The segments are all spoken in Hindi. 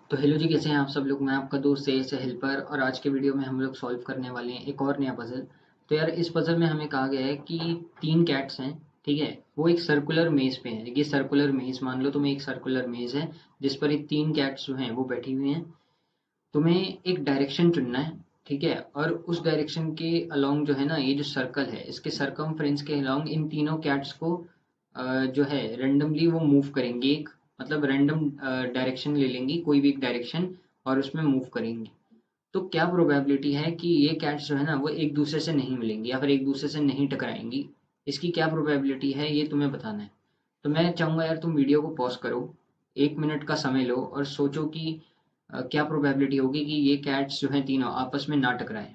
तो हेलो जी, कैसे हैं आप सब लोग। मैं आपका दोस्त ए एस हेल्पर और आज के वीडियो में हम लोग सॉल्व करने वाले हैं एक और नया पजल। तो यार इस पजल में हमें कहा गया है कि 3 कैट्स हैं, ठीक है। वो एक सर्कुलर मेज़ पे हैं। ये सर्कुलर मेज़ मान लो, तुम्हें एक सर्कुलर मेज़ है जिस पर ये 3 कैट्स जो हैं वो बैठी हुई हैं। तुम्हें एक डायरेक्शन चुनना है, ठीक है। और उस डायरेक्शन के अलोंग जो है ना, ये जो सर्कल है इसके सरकमफ्रेंस के अलोंग इन तीनों कैट्स को जो है रेंडमली वो मूव करेंगे। एक मतलब रैंडम डायरेक्शन ले लेंगी, कोई भी एक डायरेक्शन, और उसमें मूव करेंगी। तो क्या प्रोबेबिलिटी है कि ये कैट्स जो है ना वो एक दूसरे से नहीं मिलेंगी या फिर एक दूसरे से नहीं टकराएंगी। इसकी क्या प्रोबेबिलिटी है ये तुम्हें बताना है। तो मैं चाहूंगा यार तुम वीडियो को पॉज करो, 1 मिनट का समय लो और सोचो कि क्या प्रोबेबिलिटी होगी कि ये कैट्स जो हैं तीनों आपस में ना टकराएं।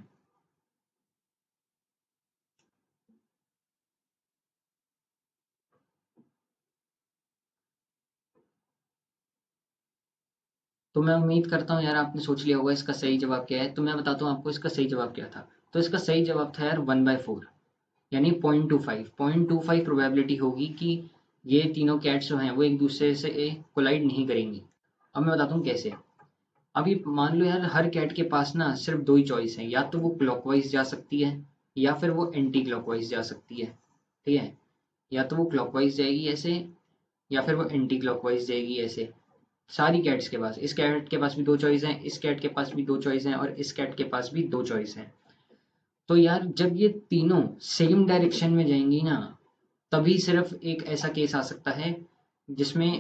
तो मैं उम्मीद करता हूँ यार आपने सोच लिया होगा इसका सही जवाब क्या है। तो मैं बताता हूँ आपको इसका सही जवाब क्या था। तो इसका सही जवाब था यार 1/4, यानी 0.25 प्रोबेबिलिटी होगी कि ये तीनों कैट्स जो हैं वो एक दूसरे से कोलाइड नहीं करेंगी। अब मैं बताता हूँ कैसे। अभी मान लो यार हर कैट के पास ना सिर्फ दो ही चॉइस है, या तो वो क्लॉकवाइज जा सकती है या फिर वो एंटी क्लॉकवाइज जा सकती है, ठीक है। या तो वो क्लॉकवाइज जाएगी ऐसे या फिर वो एंटी क्लॉकवाइज जाएगी ऐसे। सारी कैट्स के पास, इस कैट के पास भी दो चॉइस हैं, इस कैट के पास भी दो चॉइस हैं और इस कैट के पास भी दो चॉइस हैं। तो यार जब ये तीनों सेम डायरेक्शन में जाएंगी ना, तभी सिर्फ एक ऐसा केस आ सकता है जिसमें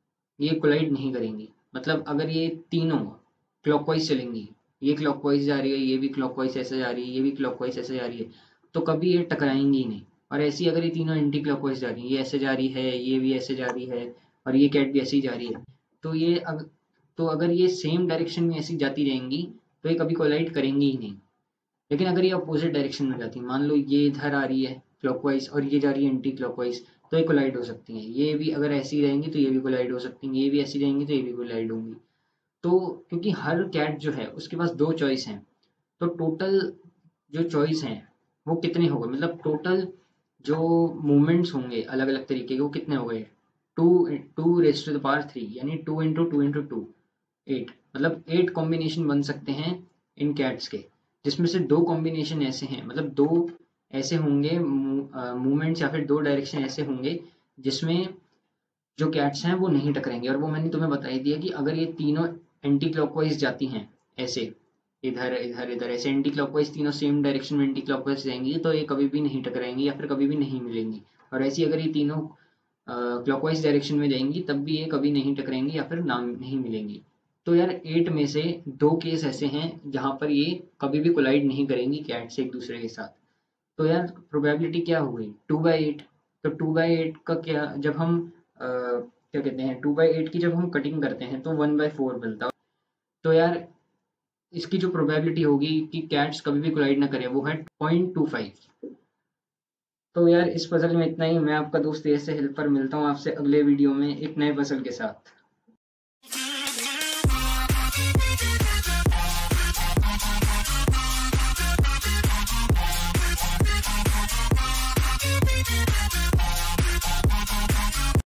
ये कोलाइड नहीं करेंगी। मतलब अगर ये तीनों क्लॉकवाइज चलेंगी, ये क्लॉकवाइज जा रही है, ये भी क्लॉकवाइज ऐसे जा रही है, ये भी क्लॉकवाइज ऐसे जा रही है, तो कभी ये टकराएंगी ही नहीं। और ऐसी अगर ये तीनों एंटी क्लॉकवाइज जा रही है, ये ऐसे जा रही है, ये भी ऐसे जा रही है और ये कैट भी ऐसे ही जा रही है, तो तो अगर ये सेम डायरेक्शन में ऐसी जाती रहेंगी तो ये कभी कोलाइड करेंगी ही नहीं। लेकिन अगर ये अपोजिट डायरेक्शन में जाती है, मान लो ये इधर आ रही है क्लॉकवाइज और ये जा रही है एंटी क्लॉकवाइज, तो ये कोलाइड हो सकती हैं। ये भी अगर ऐसी रहेंगी तो ये भी कोलाइड हो सकती हैं, ये भी ऐसी रहेंगी तो ये भी कोलाइड होंगी। तो क्योंकि हर कैट जो है उसके पास दो चॉइस हैं, तो टोटल जो चॉइस हैं वो कितने हो गए, मतलब टोटल जो मूवमेंट्स होंगे अलग अलग तरीके के वो कितने हो गए। Two two raise to the power 3, यानी 2 × 2 × 2 8, मतलब 8 कॉम्बिनेशन बन सकते हैं इन कैट्स के। जिसमें से दो कॉम्बिनेशन ऐसे हैं, मतलब दो ऐसे होंगे मूवमेंट्स या फिर दो डायरेक्शन ऐसे होंगे जिसमें जो कैट्स हैं वो नहीं टकराएंगे। और वो मैंने तुम्हें बता ही दिया कि अगर ये तीनों एंटी क्लॉकवाइज जाती हैं ऐसे, इधर इधर इधर ऐसे एंटी क्लॉकवाइज तीनों सेम डायरेक्शन में एंटी क्लॉकवाइज जाएंगी तो ये कभी भी नहीं टकराएंगी या फिर कभी भी नहीं मिलेंगी। और ऐसी अगर ये तीनों क्लॉकवाइज डायरेक्शन में जाएंगी तब भी ये कभी नहीं टकराएंगी या फिर नाम नहीं मिलेंगी। तो यार 8 में से दो केस ऐसे हैं जहां पर ये कभी भी कोलाइड नहीं करेंगी कैट से एक दूसरे के साथ। तो यार प्रोबेबिलिटी क्या हो गई, 2/8। तो 2/8 का क्या, जब हम क्या कहते हैं, 2/8 की जब हम कटिंग करते हैं तो 1/4 मिलता है। तो यार इसकी जो प्रोबेबिलिटी होगी कि कैट्स कभी भी कोलाइड ना करें वो है 0.25। तो यार इस पजल में इतना ही। मैं आपका दोस्त ऐसे हेल्पर मिलता हूँ आपसे अगले वीडियो में एक नए पजल के साथ।